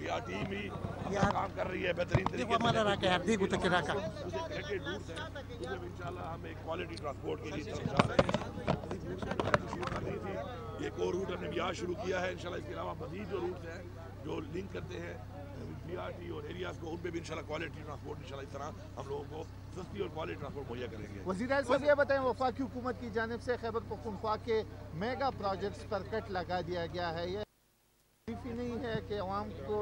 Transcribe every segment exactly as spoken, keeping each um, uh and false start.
P R team भी अपना काम कर रही है बेहतरीन तरीके से। हमारा राका है दी गुत के राका उसे कनेक्टेड रूट्स हैं, उसमें इंशाल्लाह हम एक क्वालिटी ट्रांसपोर्ट के लिए तरफ जा रहे हैं। शुरू कर रही थी एक और रूट हमने भी आज शुरू किया है इंशाल्लाह। इसके अलावा मजीद जो रूट्स हैं जो लिंक करते हैं पी आर टी और एरियाज को, उन पे भी इंशाल्लाह क्वालिटी ट्रांसपोर्ट इंशाल्लाह इस तरह हम लोगों को सस्ती और क्वालिटी ट्रांसपोर्ट मुहैया करेंगे। वज़ीर साहब ये बताएं, वफाकी हुकूमत की जानिब से खैबर पख्तूनख्वा के मेगा प्रोजेक्ट्स पर कट लगा दिया गया है, ये ज़रीफ़ी नहीं है कि अवाम को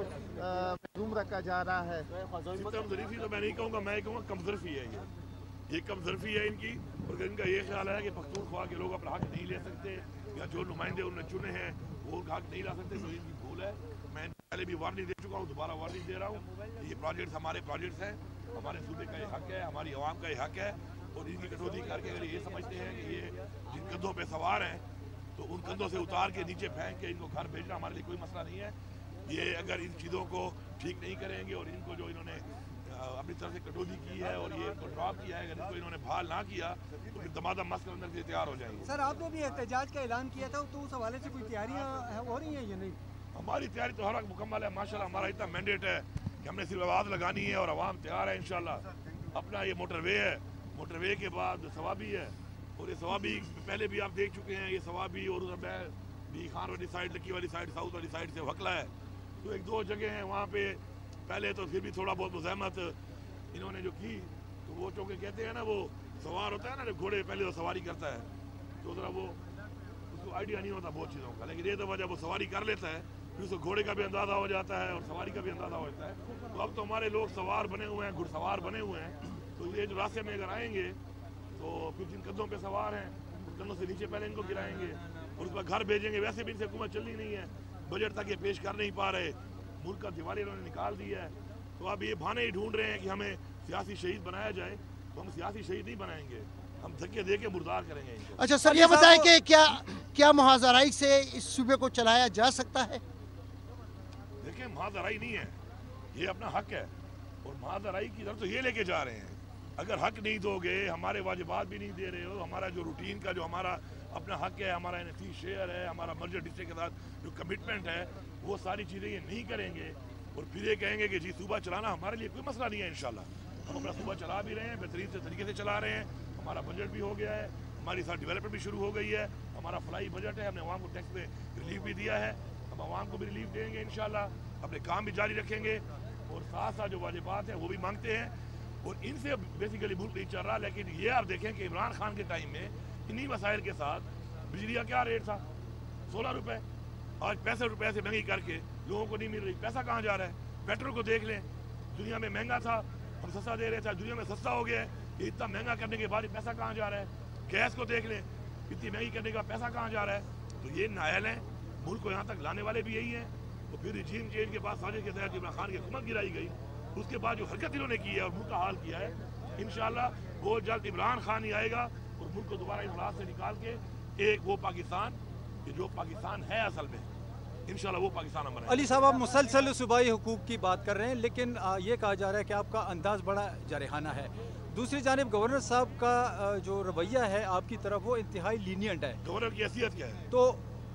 महरूम रखा जा रहा है? ज़रीफ़ी तो मैं नहीं कहूँगा, मैं कहूँगा कमज़रफ़ी है। ये ये कमज़रफ़ी है इनकी, और इनका ये ख्याल है कि पख्तूनख्वा के लोग अपना हक नहीं ले सकते या जो नुमाइंदे उन्होंने चुने हैं वो उनका हक नहीं ला सकते, तो इनकी भूल है। मैं पहले भी वार्निंग दे चुका हूँ, दोबारा वार्निंग दे रहा हूँ। ये प्रोजेक्ट्स हमारे प्रोजेक्ट्स हैं, हमारे सूबे का ये हक है, हमारी आवाम का ये हक है, और इनकी कटौती करके अगर ये समझते हैं कि ये जिन कंधों पे सवार हैं तो उन कंधों से उतार के नीचे फेंक के इनको घर भेजना हमारे लिए कोई मसला नहीं है। ये अगर इन चीज़ों को ठीक नहीं करेंगे और इनको जो इन्होंने अपनी तरफ से कटौती की है और ये इनको ड्रॉप किया है, अगर इनको इन्होंने बहाल ना किया तो फिर दमादम मस्क अंदर से तैयार हो जाएंगे। सर आपने भी एहतजाज का ऐलान किया था, तो उस हवाले से कोई तैयारियाँ हो रही हैं या नहीं? हमारी तैयारी तो हर वक्त मुकम्मल है माशाल्लाह। हमारा इतना मैंडेट है कि हमने सिर्फ आवाज़ लगानी है और आवाम तैयार है इंशाल्लाह। अपना ये मोटरवे है, मोटरवे के बाद सवाबी है, और ये सवाबी पहले भी आप देख चुके हैं। ये सवाबी और उधर भी खान वाली साइड, लकी वाली साइड, साउथ वाली साइड से वकला है, तो एक दो जगह हैं वहाँ पे पहले तो फिर भी थोड़ा बहुत मुज़ाहमत इन्होंने जो की, तो वो चौके कहते हैं ना, वो सवार होता है ना घोड़े, पहले तो सवारी करता है तो ज़रा वो उसको आइडिया नहीं होता बहुत चीज़ों का, लेकिन ये दफ़ा जब वो सवारी कर लेता है फिर उसको घोड़े का भी अंदाज़ा हो जाता है और सवारी का भी अंदाज़ा हो जाता है। तो अब तो हमारे लोग सवार बने हुए हैं, घुड़सवार बने हुए हैं, तो ये जो रास्ते में अगर आएंगे तो फिर जिन कंधों पे सवार हैं उन कंधों से नीचे पहले इनको गिराएंगे और उस पर घर भेजेंगे। वैसे भी इनसे हुकूमत चलनी नहीं है, बजट तक ये पेश कर नहीं पा रहे, मुल्क का दिवाली इन्होंने निकाल दी है, तो अब ये बहाने ही ढूंढ रहे हैं कि हमें सियासी शहीद बनाया जाए, तो हम सियासी शहीद नहीं बनाएंगे, हम धक्के दे के मुर्दार करेंगे इनको। अच्छा सर ये बताएं कि क्या क्या मुहाजराई से इस सूबे को चलाया जा सकता है? देखिए मुहाजराई नहीं है, ये अपना हक है, और मुहाजराई की तरफ तो ये लेके जा रहे हैं। अगर हक नहीं दोगे, हमारे वाजिबात भी नहीं दे रहे हो, हमारा जो रूटीन का जो हमारा अपना हक है, हमारा एन एफ सी शेयर है, हमारा मर्जर डिस्ट्रिक्ट के साथ जो कमिटमेंट है, वो सारी चीज़ें ये नहीं करेंगे और फिर ये कहेंगे कि जी सूबा चलाना हमारे लिए कोई मसला नहीं है। इंशाल्लाह हम अपना सूबा चला भी रहे हैं, बेहतरीन से तरीके से चला रहे हैं, हमारा बजट भी हो गया है, हमारी साथ डेवलपमेंट भी शुरू हो गई है, हमारा फ्लाई बजट है, हमने आवाम को टैक्स में रिलीफ भी दिया है, हम आवाम को भी रिलीफ देंगे इंशाल्लाह, अपने काम भी जारी रखेंगे और साथ साथ जो वाजिबात हैं वो भी मांगते हैं, और इनसे बेसिकली मुल्क नहीं चल रहा। लेकिन ये आप देखें कि इमरान खान के टाइम में इन्हीं वसाइल के साथ बिजली का क्या रेट था, सोलह रुपये, आज पैंसठ रुपये से महंगी करके लोगों को नहीं मिल रही, पैसा कहाँ जा रहा है? पेट्रोल को देख लें, दुनिया में महंगा था, हम सस्ता दे रहे थे, दुनिया में सस्ता हो गया है, ये इतना महंगा करने के बाद पैसा कहाँ जा रहा है? गैस को देख लें, इतनी महंगी करने का पैसा कहाँ जा रहा है? तो ये नायल हैं, मुल्क को यहाँ तक लाने वाले भी यही हैं। तो फिर रिजीम चेंज के बाद साजिश के तहत इमरान खान की हुकूमत गिराई गई, उसके बाद जो हरकत इन्होंने की है और मुल्क का हाल किया है, इंशाल्लाह बहुत जल्द इमरान खान ही आएगा और मुल्क को दोबारा इमरान से निकाल के एक वो पाकिस्तान कि जो पाकिस्तान है असल में, इंशाल्लाह वो पाकिस्तान हम बनाएंगे। अली साहब आप मुसलसल सूबाई हुकूक की बात कर रहे हैं, लेकिन ये कहा जा रहा है कि आपका अंदाज बड़ा जारहाना है। दूसरी जानिब गवर्नर साहब का जो रवैया है आपकी तरफ वो इंतहाई लीनियंट है। गवर्नर की हैसियत क्या है? तो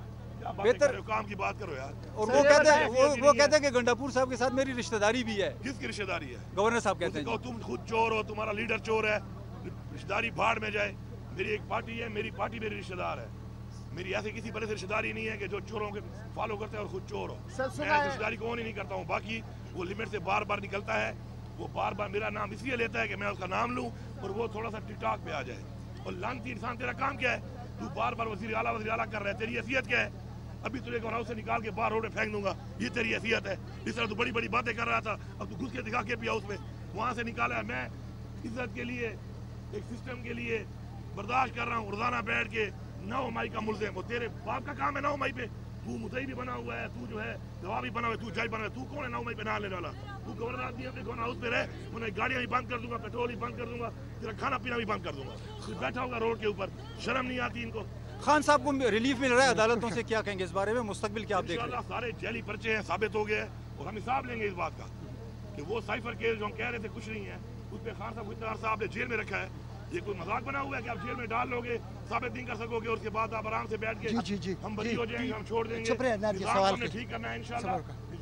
बेहतर काम की बात करो यार। और वो कहते हैं वो, वो कहते हैं कि गंडापुर साहब के साथ मेरी रिश्तेदारी भी है। किसकी रिश्तेदारी है? गवर्नर साहब कहते हैं तुम खुद चोर हो, तुम्हारा लीडर चोर है, रिश्तेदारी भाड़ में जाए। मेरी एक पार्टी है, मेरी पार्टी मेरी रिश्तेदार है, मेरी ऐसे किसी बड़े से रिश्तेदारी नहीं है कि जो चोरों के फॉलो करते हैं और खुद चोर हो। मैं रिश्तेदारी कौन ही नहीं करता हूँ, बाकी वो लिमिट से बार बार निकलता है, वो बार बार मेरा नाम इसलिए लेता है कि मैं उसका नाम लूँ और वो थोड़ा सा टिकटॉक पे आ जाए। और लानती इंसान तेरा काम क्या है? तू बार बार वज़ीर आला वज़ीर आला कर रहा है, तेरी हैसियत क्या है? अभी तुझे हाउस से निकाल के बाहर रोड पे फेंक दूंगा, ये तेरी हैसियत है? इस तरह तू बड़ी बड़ी बातें कर रहा था, अब तू घुस के दिखा के भी हाउस में वहाँ से निकाला है। मैं इज्जत के लिए, एक सिस्टम के लिए बर्दाश्त कर रहा हूँ, रोजाना बैठ के नौ मई का मुल्ज़िम, वो तेरे बाप का काम है नौ मई पे, तू मुद्दई भी बना हुआ है, तू जो है गवाह भी बना हुआ है, तू जज बना हुआ है, तू कौन है नौ मई पे ना लेने वाला? तू गवर्नर आदमी है, कौन हाउस पे रहे, उन्हें गाड़ियाँ भी बंद कर दूंगा, पेट्रोल भी बंद कर दूंगा, तेरा खाना पीना भी बंद कर दूंगा, तू बैठा होगा रोड के ऊपर, शर्म नहीं आती इनको? खान साहब को रिलीफ मिल रहा है अदालतों से, क्या कहेंगे इस बारे में? मुस्तकबिल क्या आप देख रहे हैं? सारे जेली पर्चे हैं, साबित हो गए हैं और हम हिसाब लेंगे इस बात का कि वो साइफर केस जो हम कह रहे थे कुछ नहीं है, उस पर खान साहब इतना अरसा आपने जेल में रखा है, ये कोई मजाक बना हुआ है कि आप जेल में डाल लोगे, साबित नहीं कर सकोगे, उसके बाद आप आराम से बैठ के जी जी जी हम बरी हो जाएंगे, हम छोड़ देंगे। हमने ठीक करना है इंशाल्लाह।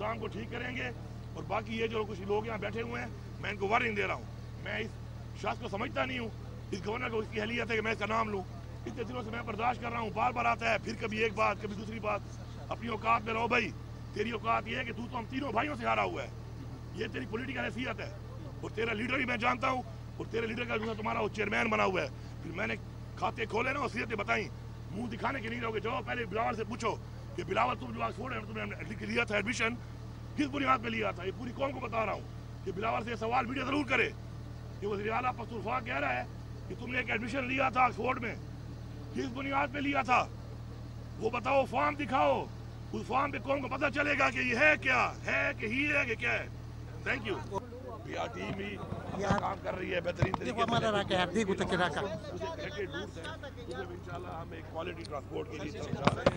نظام کو ٹھیک کریں گے. اور باقی یہ جو کچھ لوگ یہاں بیٹھے ہوئے ہیں میں ان کو وارننگ دے رہا ہوں. میں اس شخص کو سمجھتا نہیں ہوں, اس گورنر کو اس کی اہلیت ہے کہ میں اس کا نام لوں. اتنے دنوں سے میں برداشت کر رہا ہوں, بار بار آتا ہے, پھر کبھی ایک بات کبھی دوسری بات. اپنی اوقات میں رہو بھائی. تیری اوقات یہ ہے کہ تو تو ہم تینوں بھائیوں سے ہارا ہوا ہے. یہ تیری پولیٹیکل حیثیت ہے. اور تیرا لیڈر بھی میں جانتا ہوں, اور تیرے لیڈر کا جو تمہارا وہ چیئرمین بنا ہوا ہے. پھر میں نے کھاتے کھولے نا, وصیتیں بتائیں, منہ دکھانے کے نہیں رہو گے. جاؤ پہلے بلاول سے پوچھو کہ بلاول تم جو آکسفورڈ میں تم نے لیا تھا ایڈمیشن, کس بنیاد پہ لیا تھا. یہ پوری قوم کو بتا رہا ہوں کہ بلاول سے سوال میڈیا ضرور کرے کہ وزیر اعلیٰ پختونخوا کہہ رہا ہے کہ تم نے ایک ایڈمیشن لیا تھا آکسفورڈ میں, کس بنیاد پہ لیا تھا وہ بتاؤ. فارم دکھاؤ, اس فارم پہ قوم کو پتہ چلے گا کہ یہ ہے کیا ہے, کہ ہی ہے کہ کیا ہے. Thank you. P R team بھی کام کر رہی ہے بہترین طریقے سے. انشاءاللہ ہم ایک کوالٹی ٹرانسپورٹ کے لیے جا رہے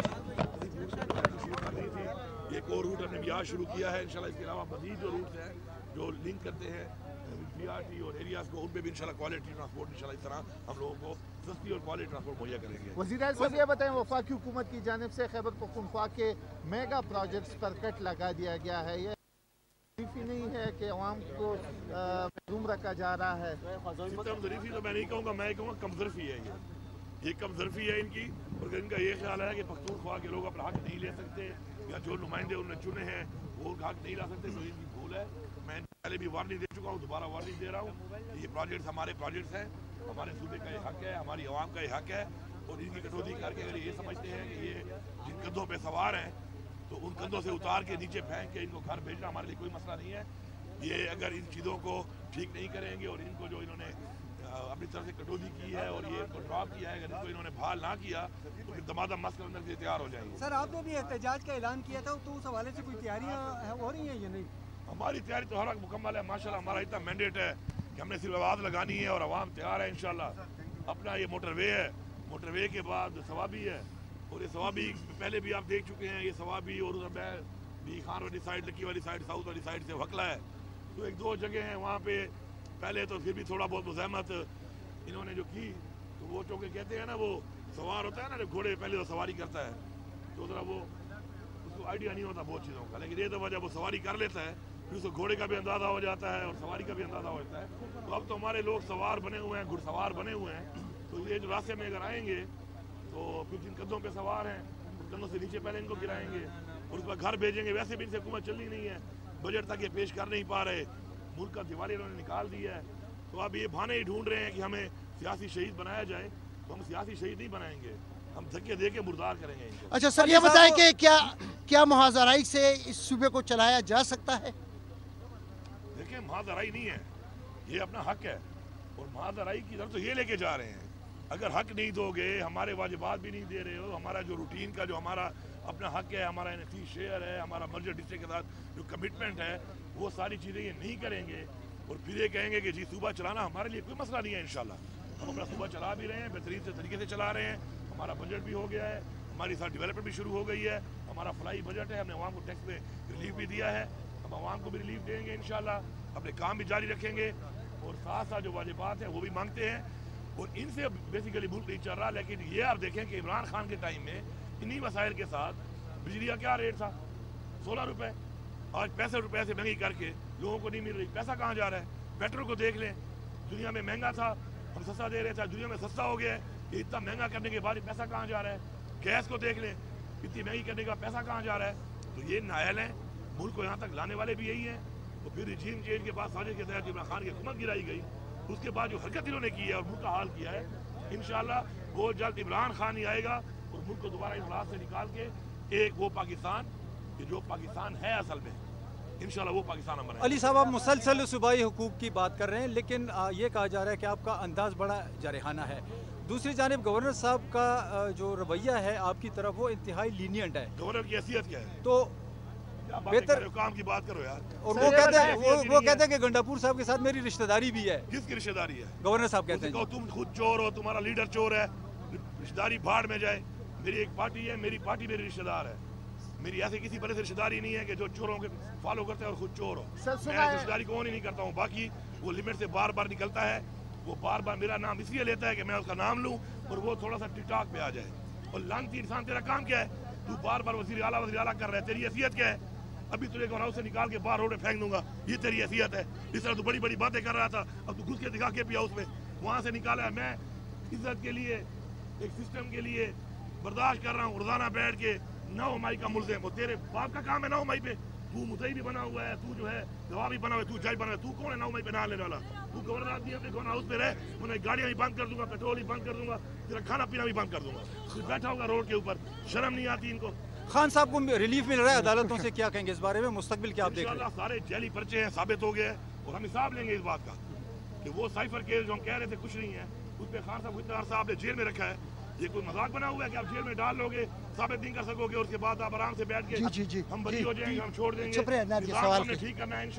ہیں. ایک اور روٹ ہم نے بیاہ شروع کیا ہے انشاءاللہ. اس کے علاوہ مزید جو روٹس ہیں جو لنک کرتے ہیں پی آر ٹی اور ایریاز کو, ان پہ بھی انشاءاللہ کوالٹی ٹرانسپورٹ انشاءاللہ اس طرح ہم لوگوں کو سستی اور کوالٹی ٹرانسپورٹ مہیا کریں گے. وزیر اعظم یہ بتائیں, وفاقی حکومت کی جانب سے خیبر پختونخوا کے میگا پروجیکٹس پر کٹ لگا دیا گیا ہے. یہ ظریفی نہیں ہے کہ عوام کو محروم رکھا جا رہا ہے. سسٹم ظریفی تو میں نہیں کہوں گا, میں کہوں گا کم ظرفی ہے. یہ یہ کم ظرفی ہے ان کی. اور ان کا یہ خیال ہے کہ پختونخوا کے لوگ اپنا حق نہیں لے سکتے, یا جو نمائندے انہوں نے چنے ہیں وہ حق نہیں لا سکتے. تو ان کی بھول ہے. میں پہلے بھی وارننگ دے چکا ہوں, دوبارہ وارننگ دے رہا ہوں. یہ پروجیکٹس ہمارے پروجیکٹس ہیں, ہمارے صوبے کا یہ حق ہے, ہماری عوام کا یہ حق ہے. اور ان کی کٹوتی کر کے اگر یہ سمجھتے ہیں کہ یہ جن کندھوں پہ سوار ہیں تو ان کندھوں سے اتار کے نیچے پھینک کے ان کو گھر بھیجنا ہمارے لیے کوئی مسئلہ نہیں ہے. یہ اگر ان چیزوں کو ٹھیک نہیں کریں گے, اور ان کو جو انہوں نے اپنی طرف سے کٹوتی کی ہے اور یہ ان کو ڈراپ کیا ہے, اگر ان کو انہوں نے بحال نہ کیا تو پھر دمادم مس کے اندر سے تیار ہو جائیں گے. سر آپ نے بھی احتجاج کا اعلان کیا تھا, تو اس حوالے سے کوئی تیاریاں ہو رہی ہیں یا نہیں؟ ہماری تیاری تو ہر وقت مکمل ہے ماشاءاللہ. ہمارا اتنا مینڈیٹ ہے کہ ہم نے صرف آواز لگانی ہے اور عوام تیار ہے انشاءاللہ. اپنا یہ موٹر وے ہے, موٹر وے کے بعد ثوابی ہے, اور یہ ثوابی پہلے بھی آپ دیکھ چکے ہیں. یہ ثوابی اور ادھر بھی خان والی سائڈ, لکی والی سائڈ, ساؤتھ والی سائڈ سے وکلا ہے. تو ایک دو جگہ ہیں وہاں پہ پہلے تو پھر بھی تھوڑا بہت مزاحمت انہوں نے جو کی, تو وہ چونکہ کہتے ہیں نا وہ سوار ہوتا ہے نا, جو گھوڑے پہلے تو سواری کرتا ہے تو ذرا وہ اس کو آئیڈیا نہیں ہوتا بہت چیزوں کا. لیکن یہ تو وجہ وہ سواری کر لیتا ہے, پھر اس کو گھوڑے کا بھی اندازہ ہو جاتا ہے اور سواری کا بھی اندازہ ہو جاتا ہے. تو اب تو ہمارے لوگ سوار بنے ہوئے ہیں, گھڑ سوار بنے ہوئے ہیں. تو یہ جو راستے میں اگر آئیں گے تو پھر جن قدموں پہ سوار ہیں ان قدموں سے نیچے پہلے ان کو گرائیں گے اور اس پر گھر بھیجیں گے. ویسے بھی ان سے حکومت چلنی نہیں ہے, بجٹ تک یہ پیش کر نہیں پا رہے, ملک کا دیوالی انہوں نے نکال دیا ہے. تو اب یہ بہانے ہی ڈھونڈ رہے ہیں کہ ہمیں سیاسی شہید بنایا جائے. تو ہم سیاسی شہید نہیں بنائیں گے, ہم دھکے دے کے مردار کریں گے. اچھا سر, یہ بتائیں کہ کیا کیا محاذ آرائی سے اس صوبے کو چلایا جا سکتا ہے؟ دیکھیں محاذ آرائی نہیں ہے, یہ اپنا حق ہے, اور محاذ آرائی کی طرف تو یہ لے کے جا رہے ہیں. اگر حق نہیں دو گے, ہمارے واجبات بھی نہیں دے رہے ہو, ہمارا جو روٹین کا جو ہمارا اپنا حق ہے, ہمارا این ایف سی شیئر ہے, ہمارا مرجر ڈسٹرکٹ کے ساتھ جو کمٹمنٹ ہے, وہ ساری چیزیں یہ نہیں کریں گے اور پھر یہ کہیں گے کہ جی صوبہ چلانا ہمارے لیے کوئی مسئلہ نہیں ہے. انشاءاللہ ہم اپنا صوبہ چلا بھی رہے ہیں, بہترین سے طریقے سے چلا رہے ہیں. ہمارا بجٹ بھی ہو گیا ہے, ہماری ساتھ ڈیولپمنٹ بھی شروع ہو گئی ہے, ہمارا فلائی بجٹ ہے, ہم نے عوام کو ٹیکس میں ریلیف بھی دیا ہے, ہم عوام کو بھی ریلیف دیں گے انشاءاللہ. اپنے کام بھی جاری رکھیں گے اور ساتھ ساتھ جو واجبات ہیں وہ بھی مانگتے ہیں, اور ان سے بیسیکلی ملک نہیں چل رہا. لیکن یہ آپ دیکھیں کہ عمران خان کے ٹائم میں انہی مسائل کے ساتھ بجلی کا کیا ریٹ تھا, سولہ روپے, آج پینسٹھ روپے سے مہنگی کر کے لوگوں کو نہیں مل رہی. پیسہ کہاں جا رہا ہے؟ پیٹرول کو دیکھ لیں, دنیا میں مہنگا تھا, ہم سستا دے رہے تھے, دنیا میں سستا ہو گیا ہے. یہ اتنا مہنگا کرنے کے بعد پیسہ کہاں جا رہا ہے؟ گیس کو دیکھ لیں, اتنی مہنگی کرنے کا پیسہ کہاں جا رہا ہے؟ تو یہ نااہل ہیں, ملک کو یہاں تک لانے والے بھی یہی ہیں. اور پھر رجیم چینج کے بعد سازش کے تحت عمران خان کی حکومت گرائی گئی, اس کے بعد جو حرکت انہوں نے کی ہے اور ملک کا حال کیا ہے, انشاءاللہ بہت جلد عمران خان ہی آئے گا اور ملک کو دوبارہ اس راز سے نکال کے ایک وہ پاکستان کہ جو پاکستان ہے اصل میں, انشاءاللہ وہ پاکستان ہم بنائیں گے. علی صاحب, آپ مسلسل صوبائی حقوق کی بات کر رہے ہیں, لیکن یہ کہا جا رہا ہے کہ آپ کا انداز بڑا جارحانہ ہے. دوسری جانب گورنر صاحب کا جو رویہ ہے آپ کی طرف وہ انتہائی لینینٹ ہے. گورنر کی حیثیت کیا ہے؟ تو بہتر کام کی بات کرو یار. اور وہ کہتے ہیں وہ کہتے ہیں کہ گنڈاپور صاحب کے ساتھ میری رشتہ داری بھی ہے. کس کی رشتہ داری ہے؟ گورنر صاحب کہتے ہیں تم خود چور ہو, تمہارا لیڈر چور ہے, رشتہ داری بھاڑ میں جائے. میری ایک پارٹی ہے, میری پارٹی میری رشتہ دار ہے. میری ایسے کسی بڑے سے رشتہ داری نہیں ہے کہ جو چوروں کے فالو کرتے ہیں اور خود چور ہو. میں رشتہ داری کون ہی نہیں کرتا ہوں. باقی وہ لمٹ سے بار بار نکلتا ہے, وہ بار بار میرا نام اس لیے لیتا ہے کہ میں اس کا نام لوں اور وہ تھوڑا سا ٹک ٹاک پہ آ جائے. اور لانتی انسان, تیرا کام کیا ہے؟ تو بار بار وزیر اعلیٰ وزیر اعلیٰ کر رہا ہے, تیری حیثیت کیا ہے؟ ابھی تجھے گورنر سے نکال کے باہر روڈ میں پھینک دوں گا، یہ تیری حیثیت ہے؟ اس طرح تو بڑی بڑی باتیں کر رہا تھا، اب تو گھس کے دکھا کے پیا اس میں وہاں سے نکالا ہے۔ میں عزت کے لیے ایک سسٹم کے لیے برداشت کر رہا ہوں روزانہ بیٹھ کے نو مائی کا ملزم، وہ تیرے باپ کا کام ہے نو مائی پہ، تو مدعی بھی بنا ہوا ہے، تو جو ہے گواہ بھی بنا ہوا ہے، تو جج بنا ہوا ہے، تو کون ہے نو مائی پہ نہ لینے والا؟ تو گورنر آدمی اپنے گورنر ہاؤس پہ رہے، انہیں گاڑیاں بھی بند کر دوں گا، پیٹرول بھی بند کر دوں گا، تیرا کھانا پینا بھی بند کر دوں گا، تو بیٹھا ہوگا روڈ کے اوپر، شرم نہیں آتی ان کو؟ خان صاحب کو ریلیف مل رہا ہے عدالتوں سے، کیا کہیں گے اس بارے میں؟ مستقبل کیا آپ دیکھ رہے ہیں؟ انشاءاللہ سارے جعلی پرچے ہیں، ثابت ہو گئے ہیں، اور ہم حساب لیں گے اس بات کا کہ وہ سائفر کیس جو ہم کہہ رہے تھے کچھ نہیں ہے، اس پہ خان صاحب کو اتنا عرصہ آپ نے جیل میں رکھا ہے، یہ کوئی مذاق بنا ہوا ہے کہ آپ جیل میں ڈال لو گے، ثابت نہیں کر سکو گے، اور اس کے بعد آپ آرام سے بیٹھ کے جی جی جی ہم بری ہو جائیں گے، ہم چھوڑ دیں گے، شکریہ نادر نظام سوال ہم نے کے ٹھیک کرنا ہے۔